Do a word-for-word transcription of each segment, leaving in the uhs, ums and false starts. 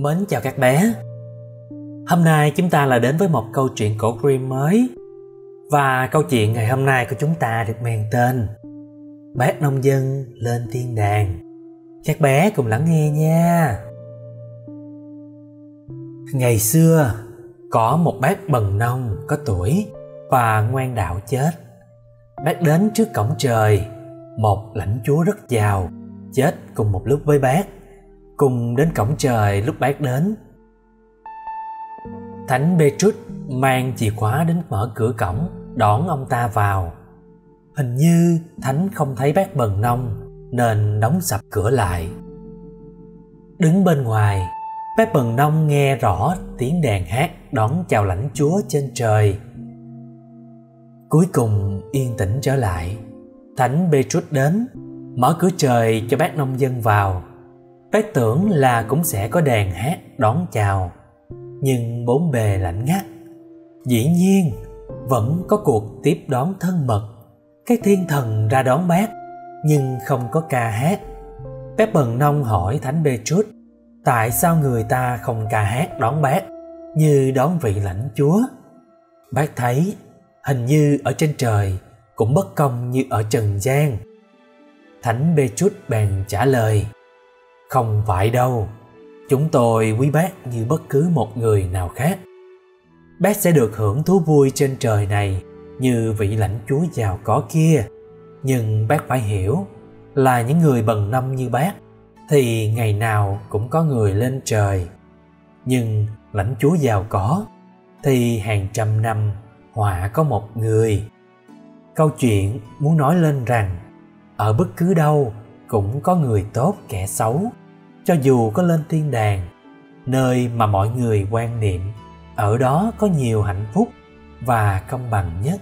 Mến chào các bé. Hôm nay chúng ta lại đến với một câu chuyện cổ Grimm mới. Và câu chuyện ngày hôm nay của chúng ta được mang tên Bác nông dân lên thiên đàng. Các bé cùng lắng nghe nha. Ngày xưa, có một bác bần nông có tuổi và ngoan đạo chết. Bác đến trước cổng trời, một lãnh chúa rất giàu chết cùng một lúc với bác. Cùng đến cổng trời lúc bác đến. Thánh Petrus mang chìa khóa đến mở cửa cổng đón ông ta vào. Hình như thánh không thấy bác bần nông nên đóng sập cửa lại. Đứng bên ngoài, bác bần nông nghe rõ tiếng đàn hát đón chào lãnh chúa trên trời. Cuối cùng yên tĩnh trở lại. Thánh Petrus đến mở cửa trời cho bác nông dân vào. Bác tưởng là cũng sẽ có đàn hát đón chào, nhưng bốn bề lạnh ngắt. Dĩ nhiên vẫn có cuộc tiếp đón thân mật. Các thiên thần ra đón bác, nhưng không có ca hát. Bác bần nông hỏi Thánh Petrus tại sao người ta không ca hát đón bác như đón vị lãnh chúa. Bác thấy hình như ở trên trời cũng bất công như ở trần gian. Thánh Petrus bèn trả lời: không phải đâu, chúng tôi quý bác như bất cứ một người nào khác. Bác sẽ được hưởng thú vui trên trời này như vị lãnh chúa giàu có kia. Nhưng bác phải hiểu là những người bần nông như bác thì ngày nào cũng có người lên trời. Nhưng lãnh chúa giàu có thì hàng trăm năm họa có một người. Câu chuyện muốn nói lên rằng ở bất cứ đâu cũng có người tốt kẻ xấu. Cho dù có lên thiên đàng, nơi mà mọi người quan niệm, ở đó có nhiều hạnh phúc và công bằng nhất.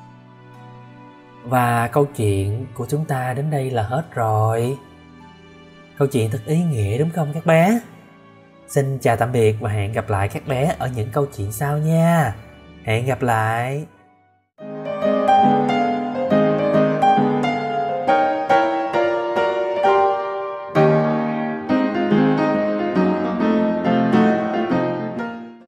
Và câu chuyện của chúng ta đến đây là hết rồi. Câu chuyện thật ý nghĩa đúng không các bé? Xin chào tạm biệt và hẹn gặp lại các bé ở những câu chuyện sau nha. Hẹn gặp lại.